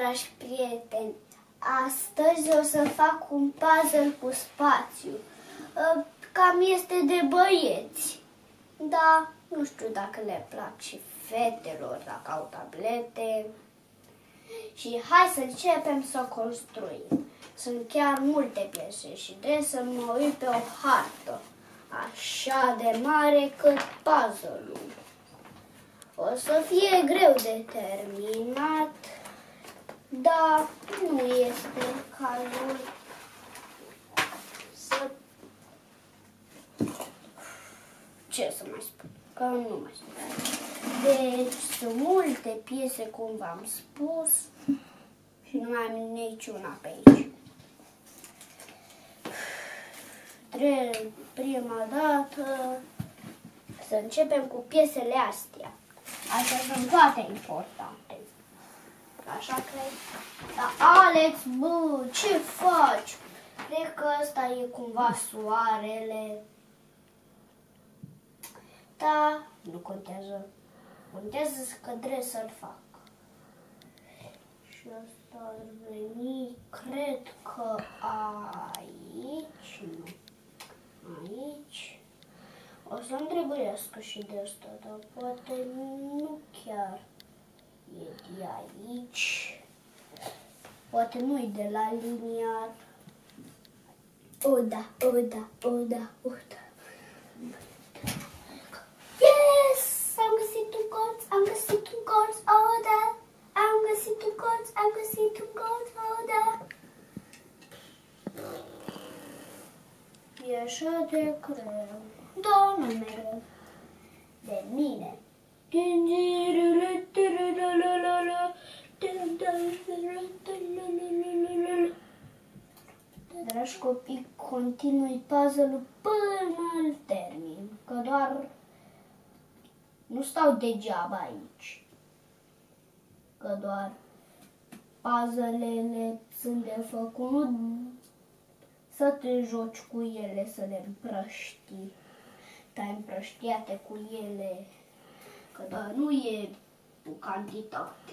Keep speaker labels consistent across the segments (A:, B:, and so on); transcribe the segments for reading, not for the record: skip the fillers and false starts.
A: dragi prieteni! Astăzi o să fac un puzzle cu spațiu. Cam este de băieți. Dar nu știu dacă le plac și fetelor, dacă au tablete. Și hai să începem să construim. Sunt chiar multe piese și trebuie să mă uit pe o hartă. Așa de mare cât puzzle-ul. O să fie greu de terminat, dar nu este cazul să... Ce să mai spun? Că nu mai spun. Deci sunt multe piese, cum v-am spus, și nu mai am niciuna pe aici. Prima dată să începem cu piesele astea. Astea sunt toate importante. Așa cred. Dar Alex, bă, ce faci? Cred că ăsta e cumva soarele. Da, nu contează. Contează că trebuie să-l fac. Și ăsta ar veni, cred că aici, nu. Aici. O să-mi trebuiască și de asta, dar poate nu chiar e de aici. Poate nu-i de la liniar. O, da, o, da, o, da, o, da. Yes! Am găsit un colț, am găsit un colț, oh, da. Am găsit un colț, am găsit un colț, oh, da. E așa de greu. Da, nu e greu. De mine. Dragi copii, continui puzzle-ul până îl termin, că doar nu stau degeaba aici, că doar puzzle-le sunt de făcut, nu să te joci cu ele, să le împrăștii, stai împrăștiate cu ele, că doar nu e o cantitate.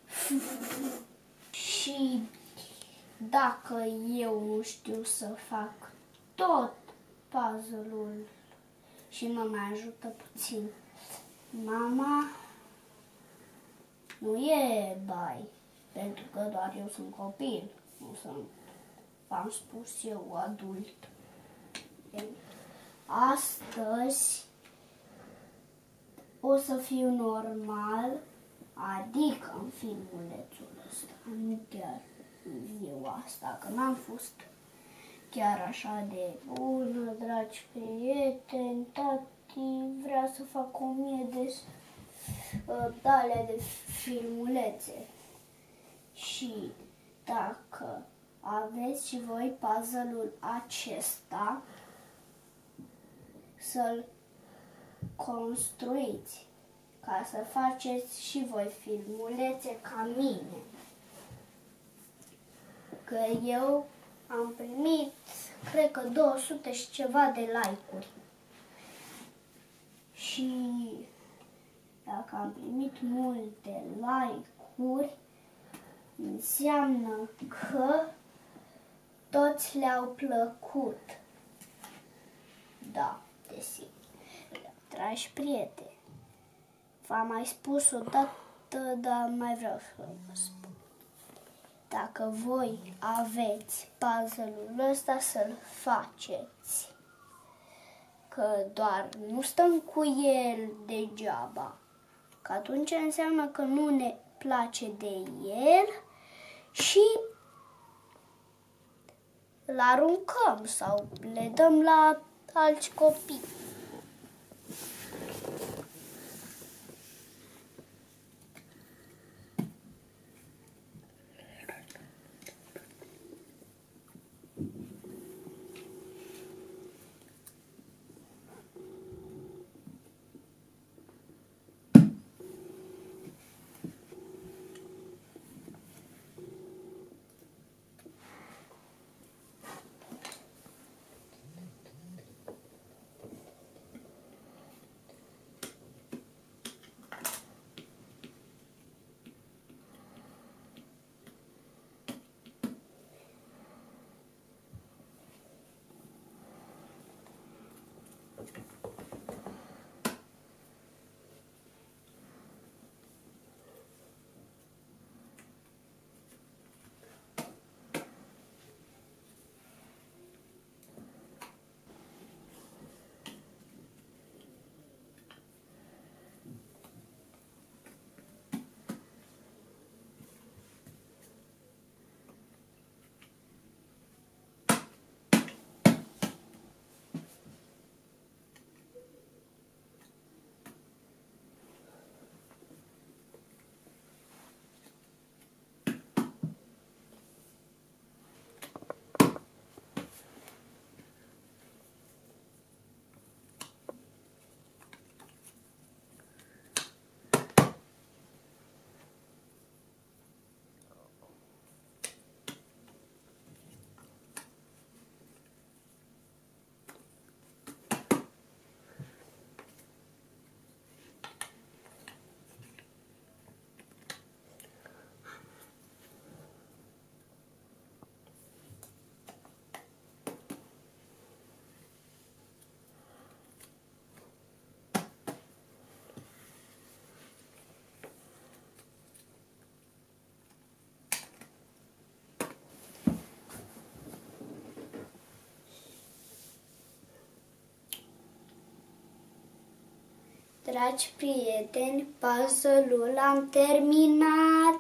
A: Și dacă eu nu știu să fac tot puzzle-ul și mă mai ajută puțin mama, nu e bai, pentru că doar eu sunt copil, nu sunt, v-am spus eu, adult. Astăzi o să fiu normal, adică în filmulețul ăsta, nu chiar eu asta, că n-am fost chiar așa de bună, dragi prieteni. Tati vrea să fac 1000 de alea de filmulețe. Și dacă aveți și voi puzzle-ul acesta, să-l construiți, ca să faceți și voi filmulețe ca mine. Că eu am primit, cred că 200 și ceva de like-uri. Și dacă am primit multe like-uri, înseamnă că toți le-au plăcut. Da, desigur. Dragi prieteni, v-am mai spus o dată, dar mai vreau să vă spun. Dacă voi aveți puzzle-ul ăsta, să-l faceți. Că doar nu stăm cu el degeaba. Că atunci înseamnă că nu ne place de el și îl aruncăm sau le dăm la alți copii. Dragi prieteni, puzzle-ul am terminat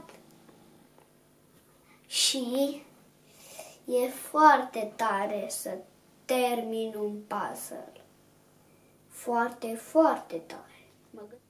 A: și e foarte tare să termin un puzzle. Foarte, foarte tare.